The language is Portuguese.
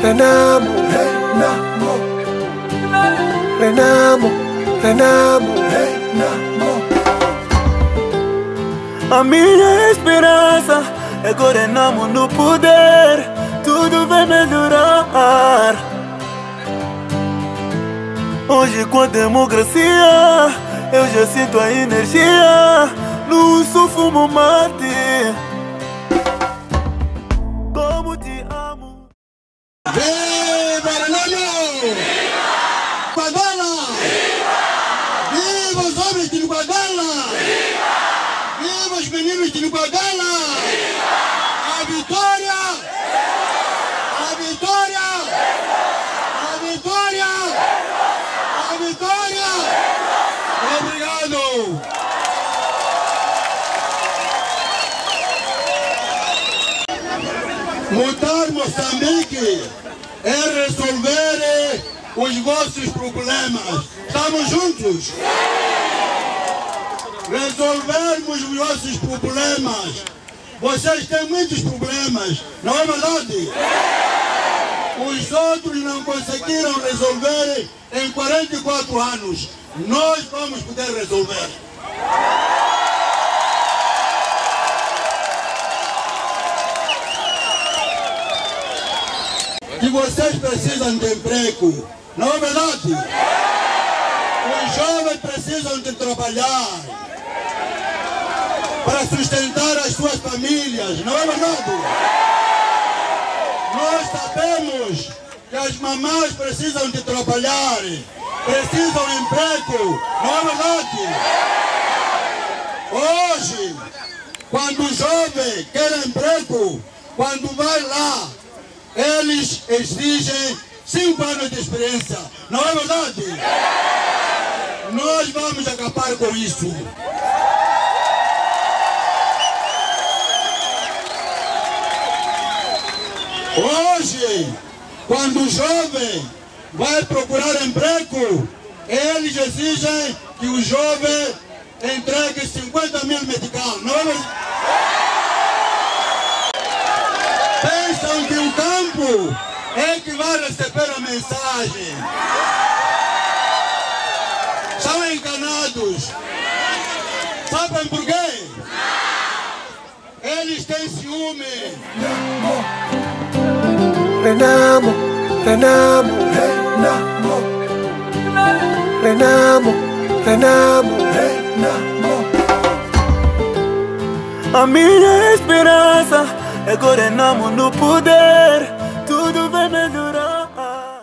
Renamo, Renamo, Renamo, Renamo. A minha esperança é que o Renamo no poder, tudo vai melhorar. Hoje com a democracia, eu já sinto a energia, não sou fumo mate. Como te amo. Viva Renamo! Viva! Guadala! Viva! Viva os homens de Guadala! Viva! Viva os meninos de Guadala! Viva! A vitória! A vitória! A vitória! A vitória! Obrigado! Mudar Moçambique é resolver os vossos problemas. Estamos juntos? Resolvermos os vossos problemas. Vocês têm muitos problemas, não é verdade? Os outros não conseguiram resolver em 44 anos. Nós vamos poder resolver. Que vocês precisam de emprego, não é verdade? Os jovens precisam de trabalhar para sustentar as suas famílias, não é verdade? Nós sabemos que as mamães precisam de trabalhar, precisam de emprego, não é verdade? Hoje, quando o jovem quer emprego, quando vai lá, eles exigem 5 anos de experiência, não é verdade? Nós vamos acabar com isso. Hoje, quando o jovem vai procurar emprego, eles exigem que o jovem entregue 50 mil meticais, não é verdade? Pensam que o campo é que vai receber a mensagem. São enganados. Sabem por quê? Eles têm ciúme. Renamo, Renamo, Renamo, Renamo, Renamo, Renamo. A minha esperança é que o Renamo no poder,